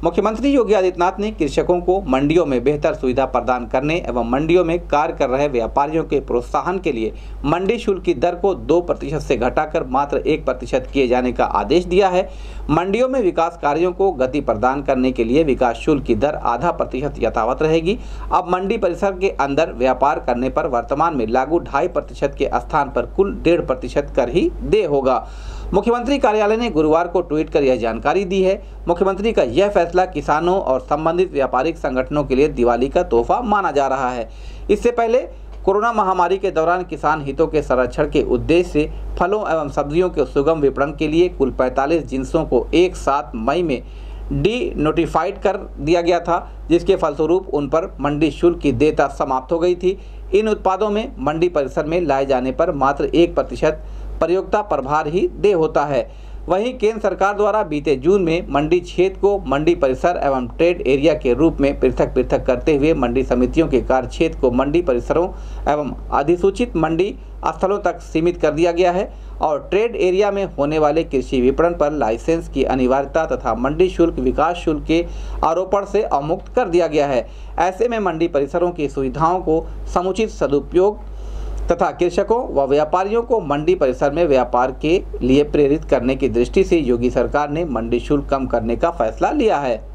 मुख्यमंत्री योगी आदित्यनाथ ने कृषकों को मंडियों में बेहतर सुविधा प्रदान करने एवं मंडियों में कार्य कर रहे व्यापारियों के प्रोत्साहन के लिए मंडी शुल्क की दर को 2% से घटाकर मात्र 1% किए जाने का आदेश दिया है। मंडियों में विकास कार्यों को गति प्रदान करने के लिए विकास शुल्क की दर 0.5% यथावत रहेगी। अब मंडी परिसर के अंदर व्यापार करने पर वर्तमान में लागू 2.5% के स्थान पर कुल 1.5% कर ही देय होगा। मुख्यमंत्री कार्यालय ने गुरुवार को ट्वीट कर यह जानकारी दी है। मुख्यमंत्री का यह फैसला किसानों और संबंधित व्यापारिक संगठनों के लिए दिवाली का तोहफा माना जा रहा है। इससे पहले कोरोना महामारी के दौरान किसान हितों के संरक्षण के उद्देश्य से फलों एवं सब्जियों के सुगम विपणन के लिए कुल 45 जिन्सों को एक साथ मई में डी-नोटिफाइड कर दिया गया था, जिसके फलस्वरूप उन पर मंडी शुल्क की देयता समाप्त हो गई थी। इन उत्पादों में मंडी परिसर में लाए जाने पर मात्र 1% प्रयोक्ता प्रभार ही देय होता है। वहीं केंद्र सरकार द्वारा बीते जून में मंडी क्षेत्र को मंडी परिसर एवं ट्रेड एरिया के रूप में पृथक करते हुए मंडी समितियों के कार्य क्षेत्र को मंडी परिसरों एवं अधिसूचित मंडी स्थलों तक सीमित कर दिया गया है और ट्रेड एरिया में होने वाले कृषि विपणन पर लाइसेंस की अनिवार्यता तथा मंडी शुल्क विकास शुल्क के आरोपण से अवमुक्त कर दिया गया है। ऐसे में मंडी परिसरों की सुविधाओं को समुचित सदुपयोग तथा कृषकों व व्यापारियों को मंडी परिसर में व्यापार के लिए प्रेरित करने की दृष्टि से योगी सरकार ने मंडी शुल्क कम करने का फैसला लिया है।